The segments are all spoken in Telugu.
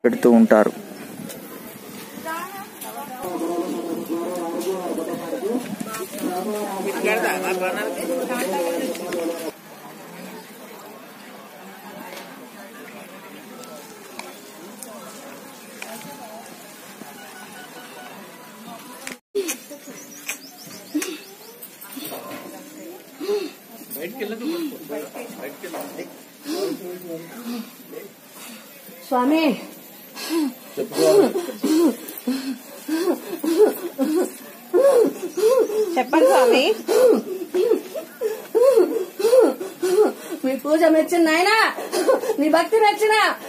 పెడుతూ ఉంటారు. స్వామి చెప్పండి స్వామి. మీ పూజ మెచ్చింది నాయన, నీ భక్తి మెచ్చిన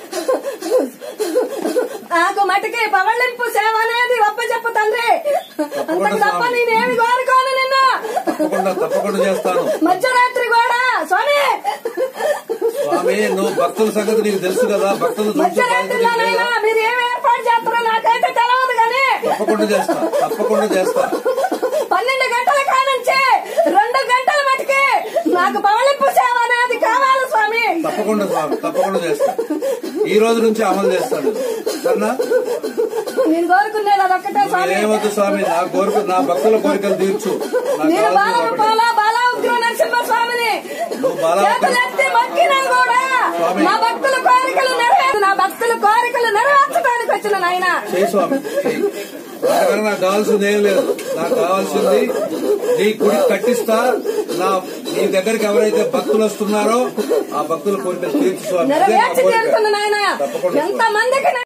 నాకు మటుకి పవళింపు సేవ అనేది ఒప్ప చెప్పు తండ్రి. అంతకు తప్ప నేనేమి కోరుకోను నిన్ను. తప్పకుండా చేస్తాను. మధ్యరాత్రి కూడా స్వామి నువ్వు భక్తుల సంగతి నీకు తెలుసు కదా. భక్తులు మధ్యరాత్రిలోనైనా మీరు ఏమి ఏర్పాటు చేస్తారో నాకైతే తెలియదు కానీ తప్పకుండా చేస్తా. 12 గంటల కానుంచి 2 గంటల మటుకి నాకు పవళింపు సేవ అనేది కావాలి స్వామి. తప్పకుండా చేస్తా. ఈ రోజు నుంచి అమలు చేస్తాను. సరేనా? నేను కోరుకునేది అదొక్కటే స్వామి. ఏమవుతుంది స్వామి, నా భక్తుల కోరికలు తీర్చు. నేను బాలా ఉగ్ర నరసింహ స్వామిని చేతులెత్తి మొక్కినా కూడా నా భక్తుల కోరికలు నెరవేర్చడానికి వచ్చిన నాయన. చేయి స్వామి, అంతకన్నా నాకు కావాల్సింది ఏం లేదు. నాకు కావాల్సింది నీ గుడి కట్టిస్తా. నీ దగ్గరికి ఎవరైతే భక్తులు వస్తున్నారో ఆ భక్తుల కోరికలు తీర్చు స్వామి. నెరవేర్చి తీరుతున్న నాయన. ఎంత మందికి